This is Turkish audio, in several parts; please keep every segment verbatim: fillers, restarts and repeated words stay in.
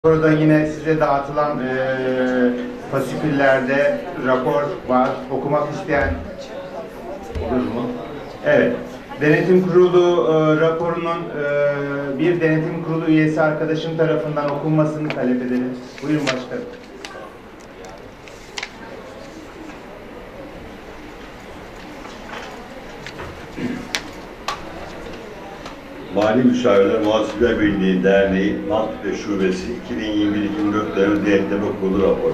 Burada yine size dağıtılan e, fasiküllerde rapor var. Okumak isteyen olur mu? Evet. Denetim Kurulu e, raporunun e, bir denetim kurulu üyesi arkadaşım tarafından okunmasını talep edelim. Buyurun başkanım. Mali Müşavirler Muhasebe Birliği Derneği Maltepe Şubesi iki bin yirmi bir iki bin yirmi dört dönemi denetleme kurulu raporu.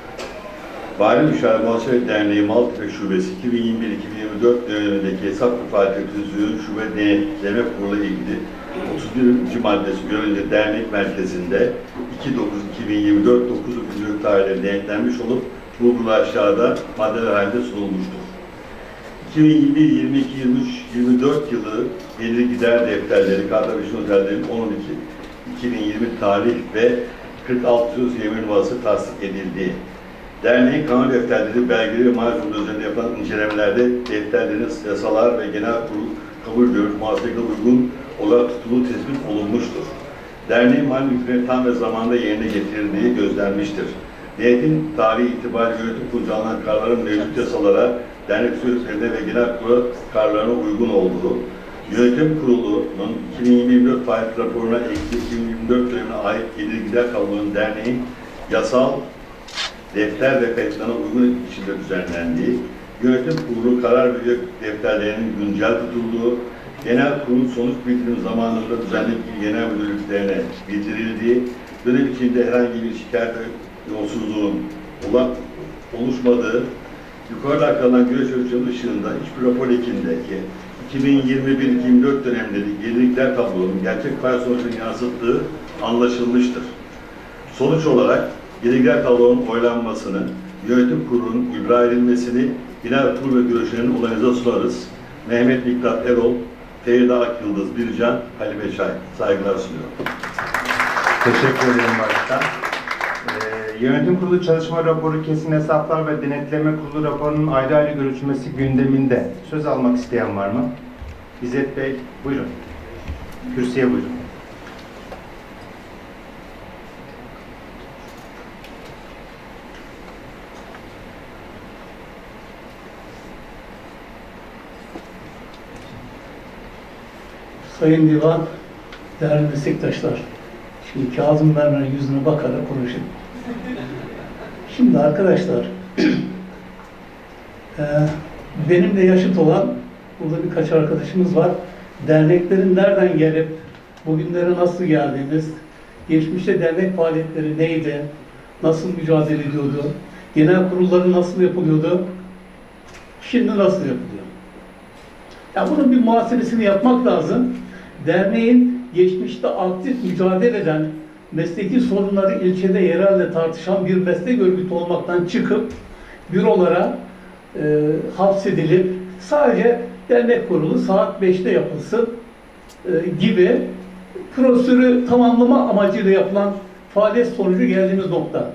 Mali Müşavirler Muhasebe Derneği Maltepe Şubesi iki bin yirmi bir iki bin yirmi dört dönemindeki hesap ve faaliyet tüzüğün şube denetleme kurulu ilgili otuz birinci maddesi görünce dernek merkezinde iki dokuz iki bin yirmi dört dokuz dokuz tarihleri denetlenmiş olup bulgular aşağıda maddeler halinde sunulmuştur. iki bin yirmi bir yirmi iki yirmi üç yirmi dört yılı gelir gider defterleri, kardeşin otellerin on iki iki bin yirmi tarih ve kırk altı söz yemin numarası tasdik edildi. Derneğin kanun defterleri, belgeleri ve mali kurulu üzerinde yapılan incelemelerde defterlerin yasalar ve genel kurul kabul görüp muhasebeye uygun olarak tutulduğu tespit olunmuştur. Derneğin mali yükümlülükleri tam ve zamanında yerine getirildiği gözlenmiştir. Denetim tarihi itibariyle yönetim kurulunca alınan kararların mevcut yasalara, dernek süreçlerine ve genel kurul kararlarına uygun olduğu, Yönetim Kurulu'nun iki bin yirmi dört faaliyet raporuna eksi iki bin yirmi dört dönemine ait gelir gider tablolarının derneğin yasal defter ve kayıtlarına uygun içinde düzenlendiği, Yönetim Kurulu karar veriyor defterlerinin güncel tutulduğu, genel kurul sonuç bildirim zamanında düzenlediği genel müdürlüklerine bildirildiği, dönem içinde herhangi bir şikayet ve yolsuzluğun oluşmadığı, yukarıda aktarılan güreş ölçümü ışığında hiçbir rapor ekindeki iki bin yirmi bir iki bin yirmi dört dönemleri gelirlikler tablonun gerçek fay sonuçlarını yansıttığı anlaşılmıştır. Sonuç olarak gelirlikler tablonun oylanmasını, yönetim kurulunun ibra edilmesini genel kurul ve görüşlerinin olayınıza sunarız. Mehmet Miktat Erol, Feride Akyıldız Bircan, Halime Çay. Saygılar sunuyorum. Teşekkür ederim başkan. Ee, Yönetim Kurulu Çalışma Raporu, Kesin Hesaplar ve Denetleme Kurulu raporunun ayrı ayrı görüşülmesi gündeminde. Söz almak isteyen var mı? İzzet Bey, buyurun. Kürsüye buyurun. Sayın Divan, değerli meslektaşlar, şimdi Kazım Mermer'in yüzüne bakarak konuşayım. Şimdi arkadaşlar, e, benim de yaşıt olan burada birkaç arkadaşımız var. Derneklerin nereden gelip bugünlere nasıl geldiğimiz, geçmişte dernek faaliyetleri neydi, nasıl mücadele ediyordu, genel kurulları nasıl yapılıyordu, şimdi nasıl yapılıyor? Ya bunun bir muhasebesini yapmak lazım. Derneğin geçmişte aktif mücadele eden, mesleki sorunları ilçede yerelde tartışan bir meslek örgütü olmaktan çıkıp bürolara e, hapsedilip sadece dernek kurulu saat beşte yapılsın e, gibi prosedürü tamamlama amacıyla yapılan faaliyet sonucu geldiğimiz nokta.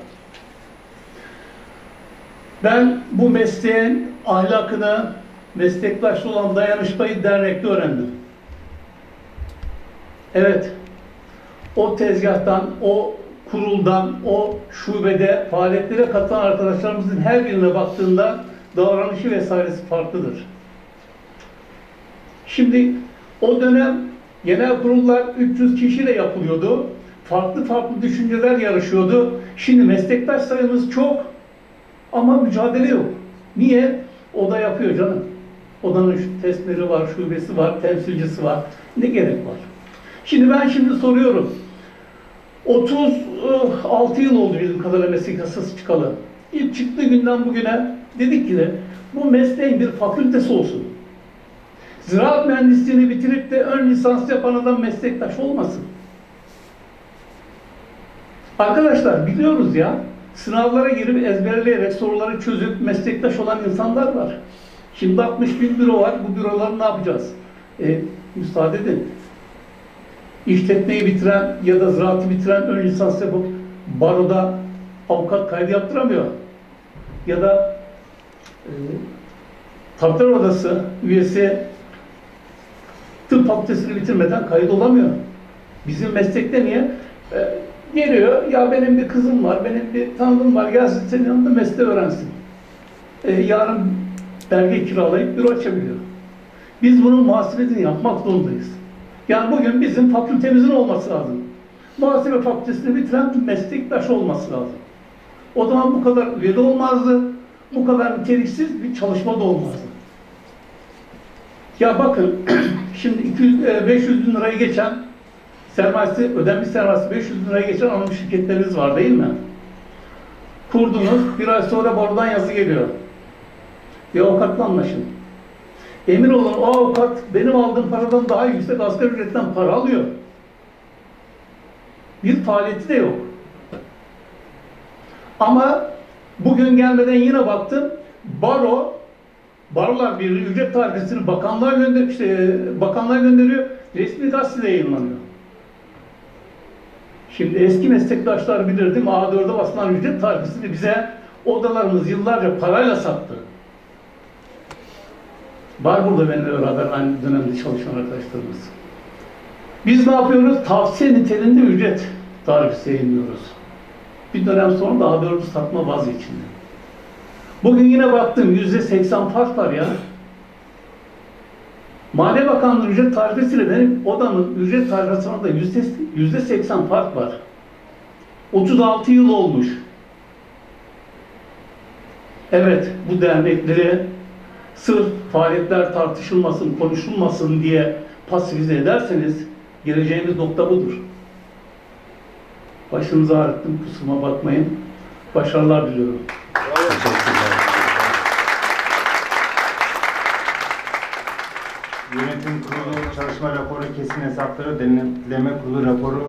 Ben bu mesleğin ahlakını, meslektaşlı olan dayanışmayı dernekte öğrendim. Evet, o tezgahtan, o kuruldan, o şubede faaliyetlere katılan arkadaşlarımızın her birine baktığında davranışı vesairesi farklıdır. Şimdi o dönem genel kurullar üç yüz kişiyle yapılıyordu. Farklı farklı düşünceler yarışıyordu. Şimdi meslektaş sayımız çok ama mücadele yok. Niye? O da yapıyor canım. Odanın testleri var, şubesi var, temsilcisi var. Ne gerek var? Şimdi ben şimdi soruyorum. otuz altı yıl oldu bizim kadarıyla meslek yasası çıkalı. İlk çıktığı günden bugüne dedik ki de bu mesleğin bir fakültesi olsun. Ziraat mühendisliğini bitirip de ön lisans yapan adam meslektaş olmasın. Arkadaşlar biliyoruz ya, sınavlara girip ezberleyerek soruları çözüp meslektaş olan insanlar var. Şimdi altmış bin büro var. Bu büroları ne yapacağız? E, müsaade edin. İşletmeyi bitiren ya da ziraatı bitiren ön lisans yapıp baroda avukat kaydı yaptıramıyor. Ya da e, Tabipler Odası üyesi tıp fakültesini bitirmeden kayıt olamıyor. Bizim meslekte niye? E, Geliyor, ya benim bir kızım var, benim bir tanıdığım var, gelsin senin yanında mesleği öğrensin. Ee, yarın belge kiralayıp büro açabiliyor. Biz bunun muhasebesini yapmak zorundayız. Yani bugün bizim fakültemizin olması lazım. Muhasebe fakültesini bitiren bir meslektaş olması lazım. O zaman bu kadar üyede olmazdı, bu kadar niteliksiz bir çalışma da olmazdı. Ya bakın, şimdi iki yüz, beş yüz bin lirayı geçen, sermayesi, ödenmiş sermayesi beş yüz bin liraya geçen anonim şirketleriniz var değil mi? Kurdunuz, bir ay sonra borudan yazı geliyor. Bir avukatla anlaşın. Emin olun o avukat benim aldığım paradan daha yüksek asgari ücretten para alıyor. Bir faaliyeti de yok. Ama bugün gelmeden yine baktım, baro, barolar bir ücret tarifesini bakanlığa gönder, işte bakanlığa gönderiyor, resmi gazetede yayınlanıyor. Şimdi eski meslektaşlar bilir değil mi? A dört'e basılan ücret tarifesini bize odalarımız yıllarca parayla sattı. Var burada benimle beraber aynı dönemde çalışan arkadaşlarımız. Biz ne yapıyoruz? Tavsiye niteliğinde ücret tarifesi yayınlıyoruz. Bir dönem sonra da A dört'ü satma vazgeçildi. Bugün yine baktım yüzde seksen fark var ya. Maliye Bakanlığı ücret tarifesiyle benim odamın ücret tarifesi arasında yüzde seksen fark var. otuz altı yıl olmuş. Evet, bu dernekleri sırf faaliyetler tartışılmasın, konuşulmasın diye pasifize ederseniz geleceğimiz nokta budur. Başınızı ağrıttım, kusuruma bakmayın. Başarılar diliyorum. Yönetim kurulu çalışma raporu, kesin hesapları, denetleme kurulu raporu